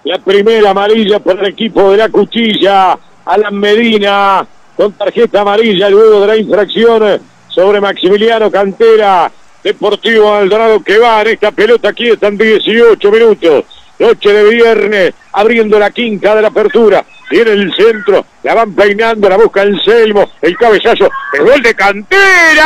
La primera amarilla por el equipo de la Cuchilla. Alan Medina con tarjeta amarilla luego de la infracción sobre Maximiliano Cantera. Deportivo Maldonado que va en esta pelota. Aquí están 18 minutos. Noche de viernes, abriendo la quinta de la apertura. Viene el centro, la van peinando, la busca Anselmo. El cabezazo, el gol de Cantera.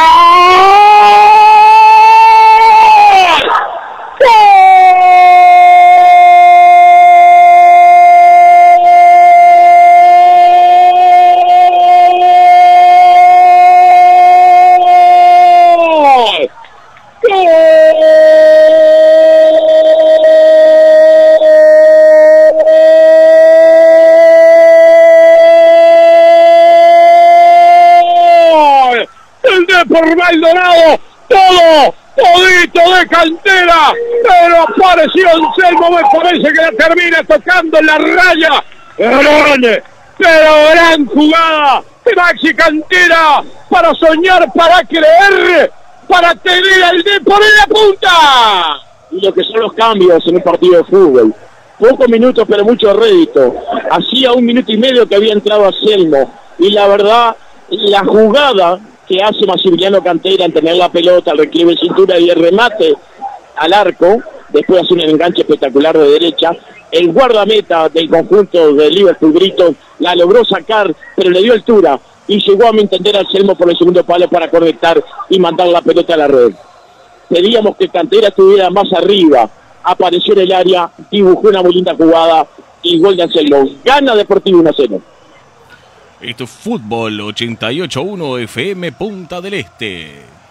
Por Maldonado, todito de Cantera, pero apareció Anselmo, me parece que la termina tocando en la raya, pero gran jugada de Maxi Cantera, para soñar, para creer, para tener al Depor en la punta. Y lo que son los cambios en un partido de fútbol, pocos minutos pero mucho rédito. Hacía 1 minuto y medio que había entrado Anselmo, y la verdad, la jugada que hace Maximiliano Cantera en tener la pelota, el recleve de cintura y el remate al arco, después hace un enganche espectacular de derecha, el guardameta del conjunto de Liverpool Brito la logró sacar, pero le dio altura, y llegó a mi entender al Selmo por el segundo palo para conectar y mandar la pelota a la red. Pedíamos que Cantera estuviera más arriba, apareció en el área, dibujó una muy linda jugada, y gol de Anselmo. Gana Deportivo 1-0. Esto es Fútbol 88.1 FM Punta del Este.